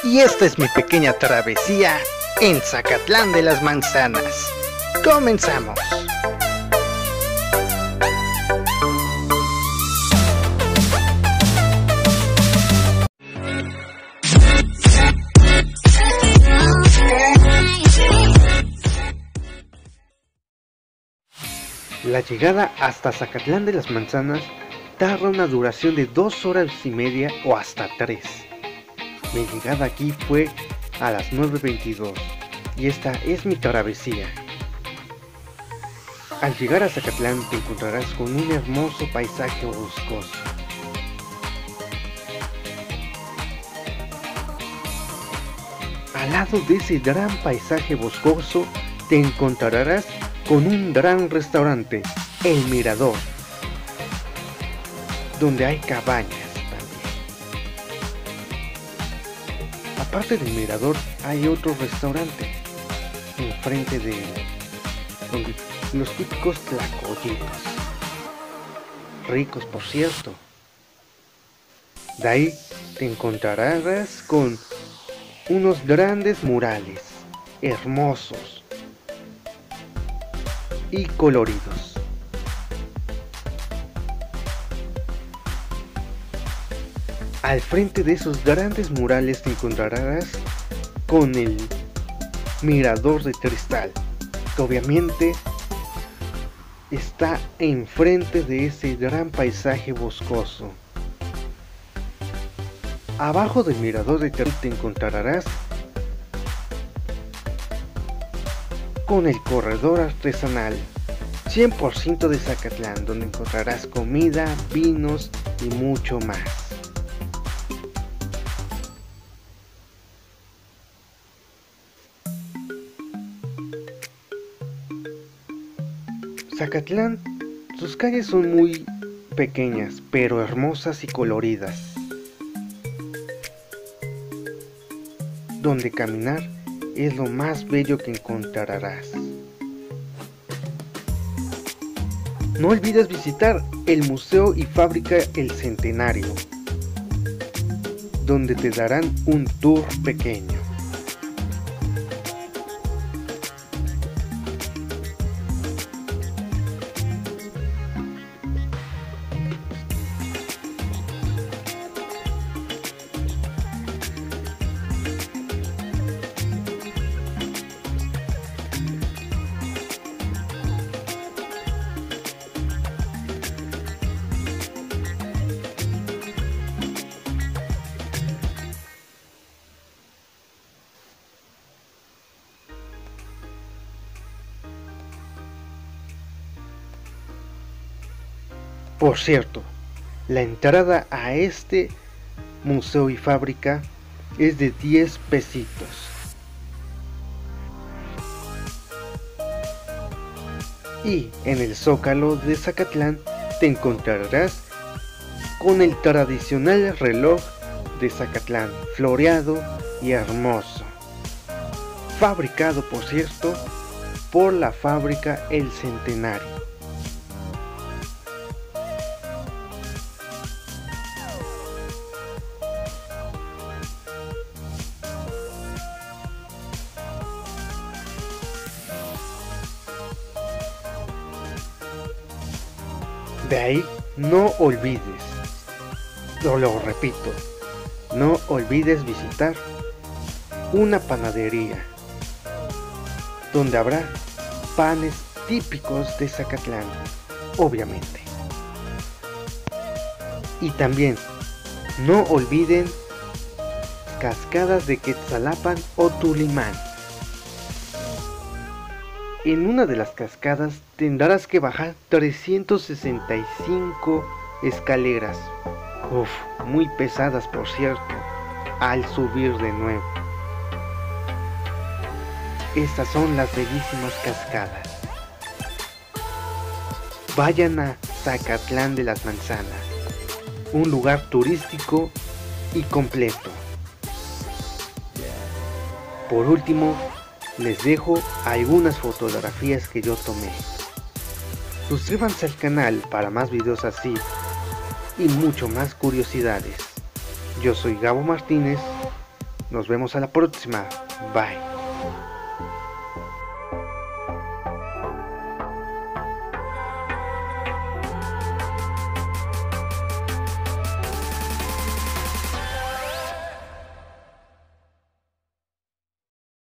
Y esta es mi pequeña travesía en Zacatlán de las Manzanas. ¡Comenzamos! La llegada hasta Zacatlán de las Manzanas tarda una duración de 2 horas y media o hasta 3. Mi llegada aquí fue a las 9:22 y esta es mi travesía. Al llegar a Zacatlán te encontrarás con un hermoso paisaje boscoso. Al lado de ese gran paisaje boscoso te encontrarás con un gran restaurante, El Mirador, donde hay cabañas también. Aparte del Mirador hay otro restaurante enfrente de él, los típicos tlacoyitos, ricos por cierto. De ahí te encontrarás con unos grandes murales, hermosos y coloridos. Al frente de esos grandes murales te encontrarás con el Mirador de Cristal, que obviamente está enfrente de ese gran paisaje boscoso. Abajo del Mirador de Cristal te encontrarás con el Corredor Artesanal 100% de Zacatlán, donde encontrarás comida, vinos y mucho más. Zacatlán, sus calles son muy pequeñas, pero hermosas y coloridas, donde caminar es lo más bello que encontrarás. No olvides visitar el Museo y Fábrica El Centenario, donde te darán un tour pequeño. Por cierto, la entrada a este museo y fábrica es de 10 pesitos. Y en el Zócalo de Zacatlán te encontrarás con el tradicional reloj de Zacatlán, floreado y hermoso. Fabricado, por cierto, por la fábrica El Centenario. De ahí no olvides, lo repito, no olvides visitar una panadería, donde habrá panes típicos de Zacatlán, obviamente. Y también no olviden cascadas de Quetzalapan o Tulimán. En una de las cascadas tendrás que bajar 365 escaleras, muy pesadas por cierto, al subir de nuevo. Estas son las bellísimas cascadas. Vayan a Zacatlán de las Manzanas, un lugar turístico y completo. Por último, les dejo algunas fotografías que yo tomé. Suscríbanse al canal para más videos así y mucho más curiosidades. Yo soy Gabo Martínez. Nos vemos a la próxima. Bye.